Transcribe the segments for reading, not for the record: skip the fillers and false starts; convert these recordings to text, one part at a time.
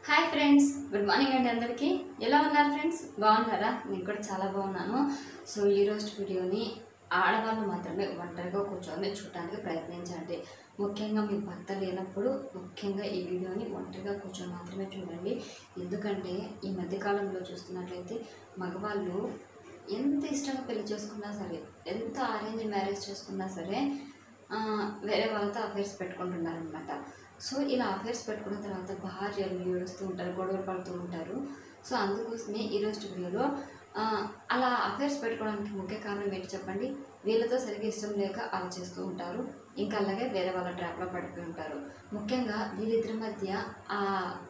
Hi friends, good morning అండి. అందరికీ ఎలా ఉన్నారు ఫ్రెండ్స్? బాగున్నారా? నేను కూడా చాలా బాగున్నాను. సో ఈరోజు వీడియోని ఆడవాళ్ళు మాత్రమే ఒంటరిగా కూర్చొని చూడటానికి ప్రయత్నించండి. ముఖ్యంగా మీ భర్త లేనప్పుడు ముఖ్యంగా ఈ వీడియోని ఒంటరిగా కూర్చొని మాత్రమే చూడండి. ఎందుకంటే ఈ మధ్యకాలంలో చూస్తున్నట్లయితే మగవాళ్ళు ఎంత ఇష్టంగా పెళ్లి చేసుకున్నా సరే, ఎంత అరేంజ్ మ్యారేజ్ చేసుకున్నా సరే వేరే వాళ్ళతో అఫైర్స్ పెట్టుకుంటున్నారనమాట. సో ఇలా అఫైర్స్ పెట్టుకున్న తర్వాత భార్యలు ఏడుస్తూ ఉంటారు, గొడవలు పడుతూ ఉంటారు. సో అందుకోసమే ఈరోజు వీడియోలో అలా అఫైర్స్ పెట్టుకోవడానికి ముఖ్య కారణం ఏంటి చెప్పండి? వీళ్ళతో సరిగ్గా ఇష్టం లేక అలా చేస్తూ ఉంటారు. ఇంకా అలాగే వేరే వాళ్ళ ట్రాప్లో పడిపోయి ఉంటారు. ముఖ్యంగా వీళ్ళిద్దరి మధ్య ఆ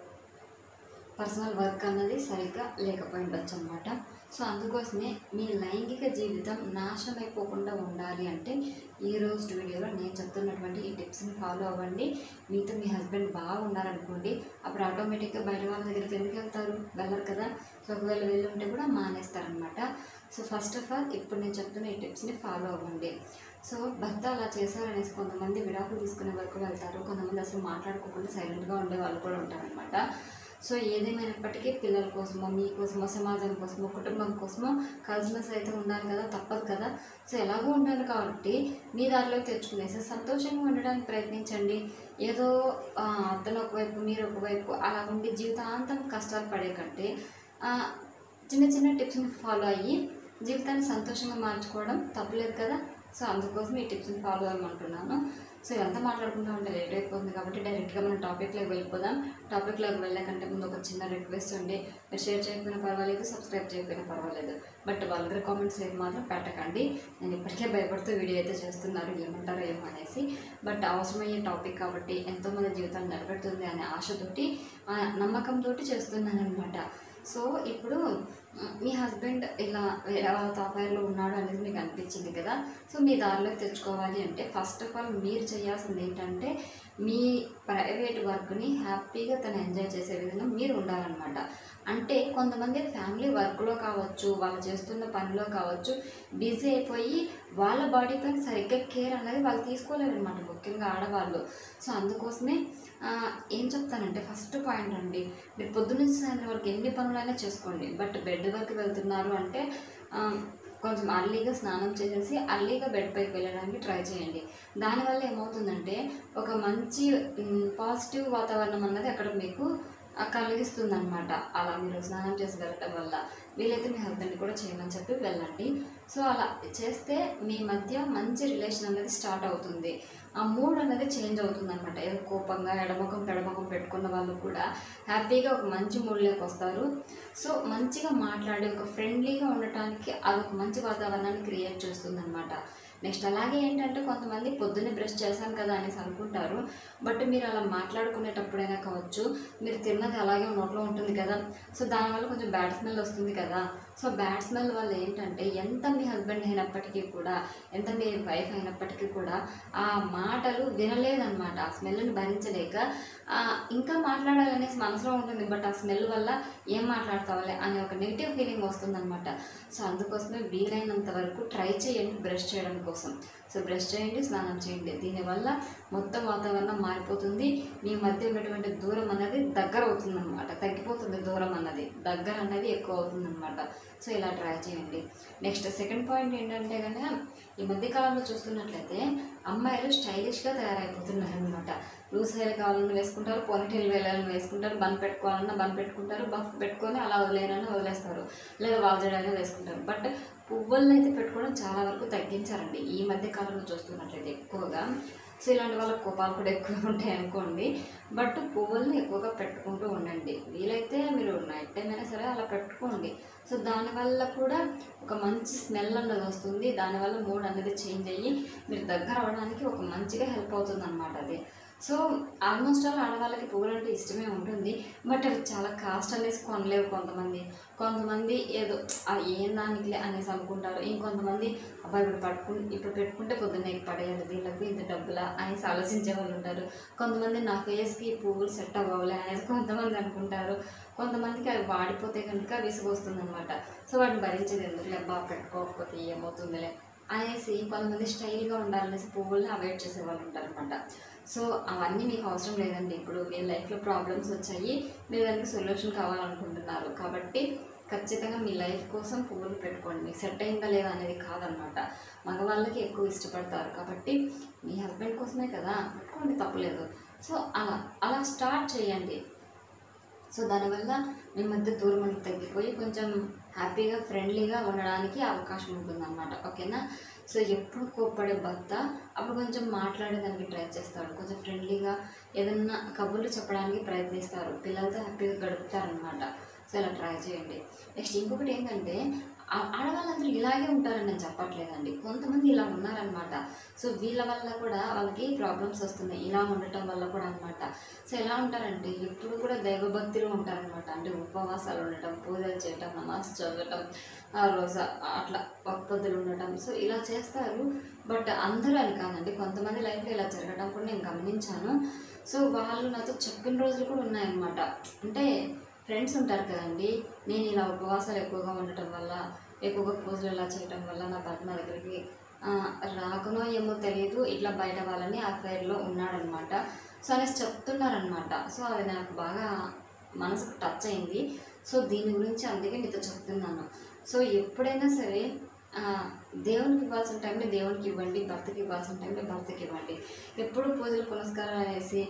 పర్సనల్ వర్క్ అన్నది సరిగ్గా లేకపోయి ఉండొచ్చు అనమాట. సో అందుకోసమే మీ లైంగిక జీవితం నాశనం అయిపోకుండా ఉండాలి అంటే ఈరోజు వీడియోలో నేను చెప్తున్నటువంటి ఈ టిప్స్ని ఫాలో అవ్వండి. మీతో మీ హస్బెండ్ బాగున్నారనుకోండి, అప్పుడు ఆటోమేటిక్గా బయట వాళ్ళ దగ్గరికి ఎందుకు వెళ్తారు? వెళ్ళరు కదా. సో ఒకవేళ వెళ్ళుంటే కూడా మానేస్తారనమాట. సో ఫస్ట్ ఆఫ్ ఆల్ ఇప్పుడు నేను చెప్తున్న ఈ టిప్స్ని ఫాలో అవ్వండి. సో భర్త అలా చేశారనేసి కొంతమంది విడాకులు తీసుకునే వరకు వెళ్తారు, కొంతమంది అసలు మాట్లాడుకోకుండా సైలెంట్గా ఉండే వాళ్ళు కూడా ఉంటారనమాట. సో ఏదేమైనప్పటికీ పిల్లల కోసమో, మీకోసమో, సమాజం కోసమో, కుటుంబం కోసమో కలిసిమెలిసి అయితే ఉండాలి కదా, తప్పదు కదా. సో ఎలాగో ఉండాలి కాబట్టి మీ దారిలోకి తెచ్చుకునేసి సంతోషంగా ఉండడానికి ప్రయత్నించండి. ఏదో అతను ఒకవైపు మీరు ఒకవైపు అలా ఉండి జీవితాంతం కష్టాలు పడే కంటే చిన్న చిన్న టిప్స్ని ఫాలో అయ్యి జీవితాన్ని సంతోషంగా మార్చుకోవడం తప్పులేదు కదా. సో అందుకోసం ఈ టిప్స్ని ఫాలో అవ్వమంటున్నాను. సో ఇదంతా మాట్లాడుకుంటూ ఉంటే లేట్ అయిపోతుంది కాబట్టి డైరెక్ట్గా మనం టాపిక్లోకి వెళ్ళిపోదాం. టాపిక్లోకి వెళ్ళకంటే ముందు ఒక చిన్న రిక్వెస్ట్ అండి. మీరు షేర్ చేయకపోయినా పర్వాలేదు, సబ్స్క్రైబ్ చేయకపోయినా పర్వాలేదు, బట్ వల్గర్ కామెంట్స్ అయితే మాత్రం పెట్టకండి. నేను ఇప్పటికే భయపడుతూ వీడియో అయితే చేస్తున్నారు, ఏమంటారో ఏమో అనేసి. బట్ అవసరమయ్యే టాపిక్ కాబట్టి ఎంతోమంది జీవితాన్ని నిలబెడుతుంది అనే ఆశతోటి నమ్మకంతో చేస్తున్నాను అనమాట. సో ఇప్పుడు మీ హస్బెండ్ ఇలా వేరే వాళ్ళతో అఫైర్లో ఉన్నాడు అనేది మీకు అనిపించింది కదా. సో మీ దారిలోకి తెచ్చుకోవాలి అంటే ఫస్ట్ ఆఫ్ ఆల్ మీరు చేయాల్సింది ఏంటంటే మీ ప్రైవేట్ వర్క్ని హ్యాపీగా తను ఎంజాయ్ చేసే విధంగా మీరు ఉండాలన్నమాట. అంటే కొంతమంది ఫ్యామిలీ వర్క్లో కావచ్చు, వాళ్ళు చేస్తున్న పనిలో కావచ్చు బిజీ అయిపోయి వాళ్ళ బాడీ పైన సరిగ్గా కేర్ అనేది వాళ్ళు తీసుకోలేరు అనమాట, ముఖ్యంగా ఆడవాళ్ళు. సో అందుకోసమే ఏం చెప్తానంటే ఫస్ట్ పాయింట్ అండి, మీరు పొద్దున్నుంచి సాయంత్రం వరకు ఎన్ని పనులైనా చేసుకోండి, బట్ బెడ్ వరకు వెళ్తున్నారు అంటే కొంచెం అర్లీగా స్నానం చేసేసి అర్లీగా బెడ్ పైకి వెళ్ళడానికి ట్రై చేయండి. దానివల్ల ఏమవుతుందంటే ఒక మంచి పాజిటివ్ వాతావరణం అన్నది అక్కడ మీకు కలిగిస్తుంది అనమాట. అలా మీరు స్నానం చేసి వెళ్ళటం వల్ల వీలైతే మీ హస్బెండ్ కూడా చేయమని చెప్పి వెళ్ళండి. సో అలా చేస్తే మీ మధ్య మంచి రిలేషన్ అనేది స్టార్ట్ అవుతుంది. ఆ మూడ్ అనేది చేంజ్ అవుతుంది అనమాట. ఏదో కోపంగా ఎడమొఖం పెడమొఖం పెట్టుకున్న వాళ్ళు కూడా హ్యాపీగా ఒక మంచి మూడ్లోకి వస్తారు. సో మంచిగా మాట్లాడి ఒక ఫ్రెండ్లీగా ఉండటానికి అదొక మంచి వాతావరణాన్ని క్రియేట్ చేస్తుంది అనమాట. నెక్స్ట్ అలాగే ఏంటంటే కొంతమంది పొద్దున్నే బ్రష్ చేశాను కదా అనేసి అనుకుంటారు, బట్ మీరు అలా మాట్లాడుకునేటప్పుడైనా కావచ్చు మీరు తిన్నది అలాగే నోట్లో ఉంటుంది కదా. సో దానివల్ల కొంచెం బ్యాడ్ స్మెల్ వస్తుంది కదా. సో బ్యాడ్ స్మెల్ వల్ల ఏంటంటే ఎంత మీ హస్బెండ్ అయినప్పటికీ కూడా, ఎంత మీ వైఫ్ అయినప్పటికీ కూడా ఆ మాటలు వినలేదన్నమాట. ఆ స్మెల్ని భరించలేక ఇంకా మాట్లాడాలనేసి మనసులో ఉంటుంది, బట్ ఆ స్మెల్ వల్ల ఏం మాట్లాడతావులే అనే ఒక నెగిటివ్ ఫీలింగ్ వస్తుందన్నమాట. సో అందుకోసమే వీలైనంత వరకు ట్రై చేయండి బ్రష్ చేయడం కోసం. సో బ్రష్ చేయండి, స్నానం చేయండి. దీనివల్ల మొత్తం వాతావరణం మారిపోతుంది. మీ మధ్య ఉన్నటువంటి దూరం అనేది దగ్గర అవుతుందన్నమాట, తగ్గిపోతుంది. దూరం అన్నది దగ్గర అనేది ఎక్కువ అవుతుందన్నమాట. సో ఇలా ట్రై చేయండి. నెక్స్ట్ సెకండ్ పాయింట్ ఏంటంటే కనుక ఈ మధ్యకాలంలో చూస్తున్నట్లయితే అమ్మాయిలు స్టైలిష్గా తయారైపోతున్నారనమాట. లూజ్ హెయిర్ కావాలన్నా వేసుకుంటారు, పోనీటైల్ వేయాలని వేసుకుంటారు, బన్ పెట్టుకోవాలన్నా బన్ పెట్టుకుంటారు, బఫ్ పెట్టుకొని అలా వదిలేనన్నా వదిలేస్తారు, లేదా వాల్జడైనా వేసుకుంటారు. బట్ పువ్వులను అయితే పెట్టుకోవడం చాలా వరకు తగ్గించారండి ఈ మధ్య కాలంలో చూస్తున్నట్లయితే ఎక్కువగా. సో ఇలాంటి వాళ్ళ కోపాలు కూడా ఎక్కువ ఉంటాయి అనుకోండి, బట్ పువ్వుల్ని ఎక్కువగా పెట్టుకుంటూ ఉండండి. వీలైతే మీరు నైట్ టైం అయినా సరే అలా పెట్టుకోండి. సో దానివల్ల కూడా ఒక మంచి స్మెల్ అన్నది వస్తుంది. దానివల్ల మూడ్ అనేది చేంజ్ అయ్యి మీరు దగ్గర అవ్వడానికి ఒక మంచిగా హెల్ప్ అవుతుంది అన్నమాట అది. సో ఆల్మోస్ట్ ఆల్ ఆడవాళ్ళకి పువ్వులు అంటే ఇష్టమే ఉంటుంది, బట్ అవి చాలా కాస్ట్ అనేసి కొనలేవు కొంతమంది ఏదో ఏం దానికిలే అనేసి అనుకుంటారు. ఇంకొంతమంది అబ్బాయి ఇప్పుడు పెట్టుకుంటే పొద్దున్నే పడేయాలి, దీనికి ఇంత డబ్బులా అనేసి ఆలోచించే వాళ్ళు ఉంటారు. కొంతమంది నా ఫేస్కి పువ్వులు సెట్ అవ్వలే అనేసి కొంతమంది అనుకుంటారు. కొంతమందికి అవి వాడిపోతే కనుక విసుగు వస్తుంది అనమాట. సో వాటిని భరించేది ఎందుకులే, బాగా పెట్టుకోకపోతే ఏమవుతుందిలే అనేసి కొంతమంది స్టైల్గా ఉండాలనేసి పువ్వుల్ని అవాయిడ్ చేసే వాళ్ళు ఉంటారనమాట. సో అవన్నీ మీకు అవసరం లేదండి. ఇప్పుడు మీ లైఫ్లో ప్రాబ్లమ్స్ వచ్చాయి, మీరు దానికి సొల్యూషన్ కావాలనుకుంటున్నారు కాబట్టి ఖచ్చితంగా మీ లైఫ్ కోసం పువ్వులు పెట్టుకోండి. మీకు సెట్ అయిందా లేదా అనేది కాదనమాట. మగవాళ్ళకి ఎక్కువ ఇష్టపడతారు కాబట్టి మీ హస్బెండ్ కోసమే కదా, పెట్టుకోండి, తప్పులేదు. సో అలా స్టార్ట్ చేయండి. సో దానివల్ల మీ మధ్య దూరం అనేది తగ్గిపోయి కొంచెం హ్యాపీగా ఫ్రెండ్లీగా ఉండడానికి అవకాశం ఉంటుందన్నమాట. ఓకేనా? సో ఎప్పుడు కోప్పడే భర్త అప్పుడు కొంచెం మాట్లాడేదానికి ట్రై చేస్తాడు, కొంచెం ఫ్రెండ్లీగా ఏదన్నా కబుర్లు చెప్పడానికి ప్రయత్నిస్తారు, పిల్లలతో హ్యాపీగా గడుపుతారనమాట. సో ఇలా ట్రై చేయండి. నెక్స్ట్ ఇంకొకటి ఏంటంటే, ఆడవాళ్ళందరూ ఇలాగే ఉంటారని నేను చెప్పట్లేదండి, కొంతమంది ఇలా ఉన్నారనమాట. సో వీళ్ళ వల్ల కూడా వాళ్ళకి ప్రాబ్లమ్స్ వస్తున్నాయి, ఇలా ఉండటం వల్ల కూడా అనమాట. సో ఎలా ఉంటారంటే ఎప్పుడు కూడా దైవభక్తిలో ఉంటారనమాట. అంటే ఉపవాసాలు ఉండటం, పూజలు చేయటం, నమాజ్ చదవటం, ఆ రోజు అట్లా ఒక్క పొద్దులు ఉండటం. సో ఇలా చేస్తారు. బట్ అందరూ అని కాదండి, కొంతమంది లైఫ్లో ఇలా జరగడం కూడా నేను గమనించాను. సో వాళ్ళు నాతో చెప్పిన రోజులు కూడా ఉన్నాయన్నమాట. అంటే ఫ్రెండ్స్ ఉంటారు కదండి, నేను ఇలా ఉపవాసాలు ఎక్కువగా ఉండటం వల్ల, ఎక్కువగా పూజలు ఇలా చేయటం వల్ల నా భర్త నా దగ్గరికి రాకనో ఏమో తెలియదు, ఇట్లా బయట వాళ్ళని అఫైర్లో ఉన్నాడనమాట. సో అనేసి చెప్తున్నారనమాట. సో అది నాకు బాగా మనసుకు టచ్ అయింది. సో దీని గురించి అందుకే మీతో చెప్తున్నాను. సో ఎప్పుడైనా సరే దేవునికి ఇవ్వాల్సిన టైంలో దేవునికి ఇవ్వండి, భర్తకి ఇవ్వాల్సిన టైంలో భర్తకి ఇవ్వండి. ఎప్పుడు పూజలు పునస్కారాలు అనేసి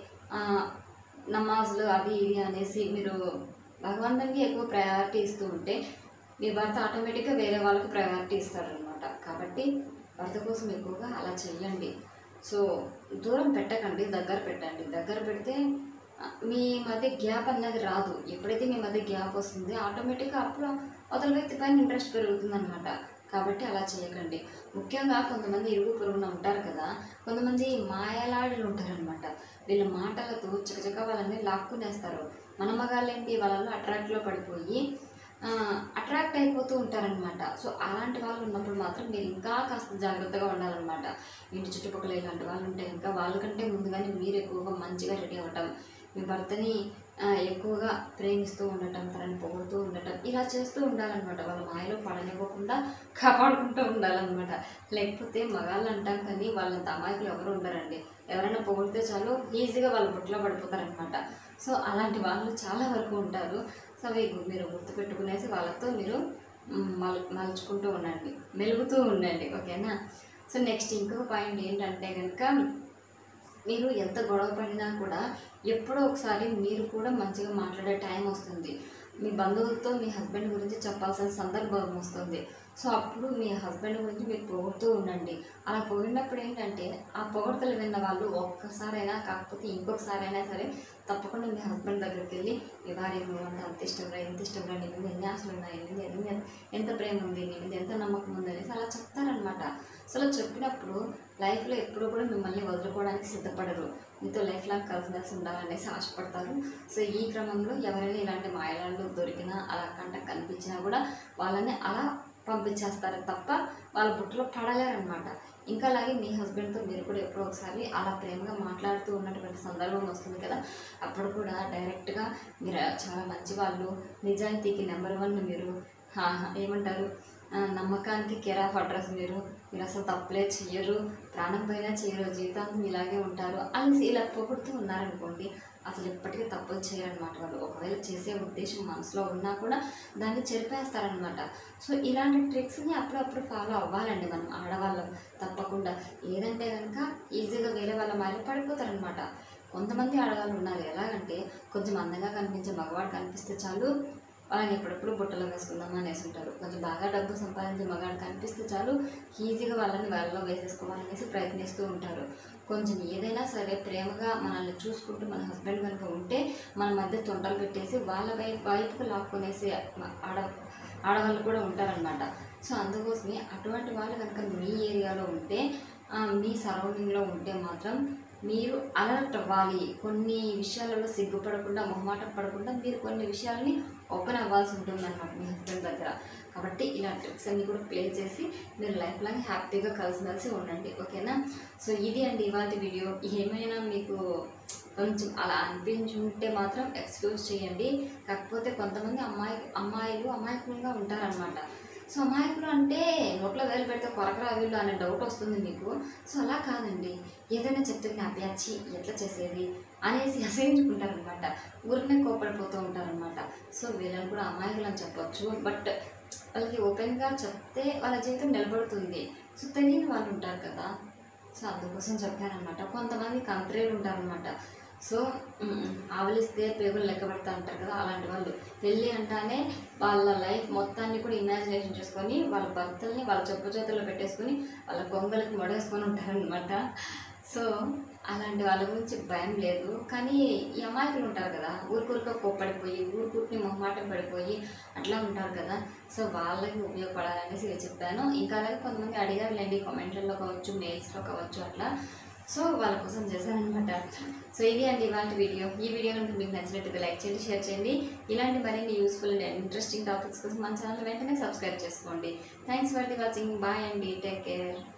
నమాజులు అది ఇది అనేసి మీరు భగవంతునికి ఎక్కువ ప్రయారిటీ ఇస్తూ ఉంటే మీ భర్త ఆటోమేటిక్గా వేరే వాళ్ళకి ప్రయారిటీ ఇస్తారనమాట. కాబట్టి భర్త కోసం ఎక్కువగా అలా చెయ్యండి. సో దూరం పెట్టకండి, దగ్గర పెట్టండి. దగ్గర పెడితే మీ మధ్య గ్యాప్ అన్నది రాదు. ఎప్పుడైతే మీ మధ్య గ్యాప్ వస్తుంది ఆటోమేటిక్గా అప్పుడు అవతల వ్యక్తి పైన ఇంట్రెస్ట్ పెరుగుతుందనమాట. కాబట్టి అలా చేయకండి. ముఖ్యంగా కొంతమంది ఇరుగు పొరుగున ఉంటారు కదా, కొంతమంది మాయలాడులు ఉంటారనమాట. వీళ్ళ మాటలతో చకచక వాళ్ళని లాక్కునేస్తారు. మన మగాళ్ళేంటి వాళ్ళలో అట్రాక్ట్లో పడిపోయి అట్రాక్ట్ అయిపోతూ ఉంటారనమాట. సో అలాంటి వాళ్ళు ఉన్నప్పుడు మాత్రం మీరు ఇంకా కాస్త జాగ్రత్తగా ఉండాలన్నమాట. ఇంటి చుట్టుపక్కల ఇలాంటి వాళ్ళు ఉంటే ఇంకా వాళ్ళకంటే ముందుగానే మీరు ఎక్కువగా మంచిగా రెడీ అవ్వటం, మీ భర్తని ఎక్కువగా ప్రేమిస్తూ ఉండటం, తనని పొగుడుతూ ఉండటం, ఇలా చేస్తూ ఉండాలన్నమాట. వాళ్ళ మాయలో పడనివ్వకుండా కాపాడుకుంటూ ఉండాలన్నమాట. లేకపోతే మగాళ్ళు అంటాం కానీ వాళ్ళంత అమాయకులు ఎవరు ఉండరండి. ఎవరైనా పొగిడితే చాలు ఈజీగా వాళ్ళు బుట్టలో పడిపోతారనమాట. సో అలాంటి వాళ్ళు చాలా వరకు ఉంటారు. సో అవి మీరు గుర్తుపెట్టుకునేసి వాళ్ళతో మీరు మలుచుకుంటూ ఉండండి, మెలుగుతూ ఉండండి. ఓకేనా? సో నెక్స్ట్ ఇంకొక పాయింట్ ఏంటంటే కనుక, మీరు ఎంత గొడవ పడినా కూడా ఎప్పుడో ఒకసారి మీరు కూడా మంచిగా మాట్లాడే టైం వస్తుంది. మీ బంధువులతో మీ హస్బెండ్ గురించి చెప్పాల్సిన సందర్భం వస్తుంది. సో అప్పుడు మీ హస్బెండ్ గురించి మీరు పొగుడుతూ ఉండండి. అలా పొగిడినప్పుడు ఏంటంటే ఆ పొగడతలు విన్న వాళ్ళు ఒక్కసారైనా కాకపోతే ఇంకొకసారైనా సరే తప్పకుండా మీ హస్బెండ్ దగ్గరికి వెళ్ళి, మీ భార్య నువ్వు అంటే అంత ఇష్టంగా, ఎంత ఇష్టంగా, నీ మీద ఎన్ని ఆశలు ఉన్నాయి, ఎంత ప్రేమ ఉంది, నీ మీద ఎంత నమ్మకం ఉంది అనేసి అలా చెప్తారనమాట. సో అలా చెప్పినప్పుడు లైఫ్లో ఎప్పుడూ కూడా మిమ్మల్ని వదులుకోవడానికి సిద్ధపడరు. మీతో లైఫ్ లాంగ్ కలిసి ఉండాలనేసి ఆశపడతారు. సో ఈ క్రమంలో ఎవరైనా ఇలాంటి మాయలాండ్లు దొరికినా, అలా కంట కనిపించినా కూడా వాళ్ళని అలా పంపించేస్తారు తప్ప వాళ్ళ బుట్టలో పడలేరనమాట. ఇంకా అలాగే మీ హస్బెండ్తో మీరు కూడా ఎప్పుడో ఒకసారి అలా ప్రేమగా మాట్లాడుతూ ఉన్నటువంటి సందర్భం వస్తుంది కదా, అప్పుడు కూడా డైరెక్ట్గా మీరు చాలా మంచి వాళ్ళు, నిజాయితీకి నెంబర్ 1 మీరు, ఏమంటారు, నమ్మకానికి కేర్ ఆఫ్ అడ్రస్ మీరు అసలు తప్పులే చెయ్యరు, ప్రాణం పైన చేయరు, జీవితాంతం ఇలాగే ఉంటారు అనేసి ఇలా పొగుడుతూ ఉన్నారనుకోండి, అసలు ఎప్పటికీ తప్పులు చేయరనమాట వాళ్ళు. ఒకవేళ చేసే ఉద్దేశం మనసులో ఉన్నా కూడా దాన్ని చెరిపేస్తారనమాట. సో ఇలాంటి ట్రిక్స్ని అప్పుడప్పుడు ఫాలో అవ్వాలండి మనం ఆడవాళ్ళం తప్పకుండా. లేదంటే కనుక ఈజీగా వేరే వాళ్ళ మాయలో పడిపోతారనమాట. కొంతమంది ఆడవాళ్ళు ఉన్నారు, ఎలాగంటే కొంచెం అందంగా కనిపించే మగవాడు కనిపిస్తే చాలు వాళ్ళని ఎప్పుడెప్పుడు బుట్టలో వేసుకుందామా అనేసి ఉంటారు. కొంచెం బాగా డబ్బు సంపాదించే మగాడు కనిపిస్తే చాలు ఈజీగా వాళ్ళని వాళ్ళలో వేసేసుకోవాలనేసి ప్రయత్నిస్తూ ఉంటారు. కొంచెం ఏదైనా సరే ప్రేమగా మనల్ని చూసుకుంటూ మన హస్బెండ్ కనుక ఉంటే మన మధ్య తొంటలు పెట్టేసి వాళ్ళ వైపుకు లాక్కునేసి ఆడవాళ్ళు కూడా ఉంటారనమాట. సో అందుకోసమే అటువంటి వాళ్ళు కనుక మీ ఏరియాలో ఉంటే, మీ సరౌండింగ్లో ఉంటే మాత్రం మీరు అలర్ట్ అవ్వాలి. కొన్ని విషయాలలో సిగ్గుపడకుండా, మొహమాటం పడకుండా మీరు కొన్ని విషయాలని ఓపెన్ అవ్వాల్సి ఉంటుందన్నమాట మీ హస్బెండ్ దగ్గర. కాబట్టి ఇలా ట్రిక్స్ అన్నీ కూడా ప్లే చేసి మీరు లైఫ్ లాంగ్ హ్యాపీగా కలిసిమెలిసి ఉండండి. ఓకేనా? సో ఇది అండి ఇవాళ వీడియో. ఏమైనా మీకు కొంచెం అలా అనిపించుంటే మాత్రం ఎక్స్క్యూజ్ చేయండి. కాకపోతే కొంతమంది అమ్మాయిలు అమాయకంగా ఉంటారనమాట. సో అమాయకులు అంటే నోట్లో వేలు పెడితే కొరకరా వీళ్ళు అనే డౌట్ వస్తుంది మీకు. సో అలా కాదండి, ఏదైనా చెప్తే అభ్యాచి ఎట్లా చేసేది అనేసి అసహించుకుంటారనమాట, ఊరికనే కోప్పడిపోతూ ఉంటారనమాట. సో వీళ్ళని కూడా అమాయకులు అని చెప్పొచ్చు. బట్ వాళ్ళకి ఓపెన్గా చెప్తే వాళ్ళ జీవితం నిలబడుతుంది. సో తెలియని వాళ్ళు ఉంటారు కదా, సో అందుకోసం చెప్పానమాట. కొంతమంది కంత్రీలు ఉంటారనమాట. సో ఆవలిస్తే పేగులు లెక్క పెడతా ఉంటారు కదా, అలాంటి వాళ్ళు పెళ్ళి అంటానే వాళ్ళ లైఫ్ మొత్తాన్ని కూడా ఇమాజినేషన్ చేసుకొని వాళ్ళ భర్తల్ని వాళ్ళ చెప్పు చేతుల్లో పెట్టేసుకొని వాళ్ళ కొంగలకి మొడేసుకొని ఉంటారనమాట. సో అలాంటి వాళ్ళ గురించి భయం లేదు. కానీ ఈ అమాయకులు ఉంటారు కదా, ఊరికూరిక కోప్పడిపోయి ఊరికూరికి మొహమాటం పడిపోయి అట్లా ఉంటారు కదా, సో వాళ్ళకి ఉపయోగపడాలనేసి చెప్పాను. ఇంకా అలాగే కొంతమంది అడిగారులేండి, కామెంట్లలో కావచ్చు, మెయిల్స్లో కావచ్చు, అట్లా. సో వాళ్ళ కోసం చేశానమాట. సో ఇది అండి ఇవాళ వీడియో. ఈ వీడియో కనుక మీకు నచ్చినట్టుగా లైక్ చేయండి, షేర్ చేయండి. ఇలాంటి మరిన్ని యూస్ఫుల్ అండ్ ఇంట్రెస్టింగ్ టాపిక్స్ కోసం మన ఛానల్ వెంటనే సబ్స్క్రైబ్ చేసుకోండి. Thanks for the watching. Bye అండి, టేక్ కేర్.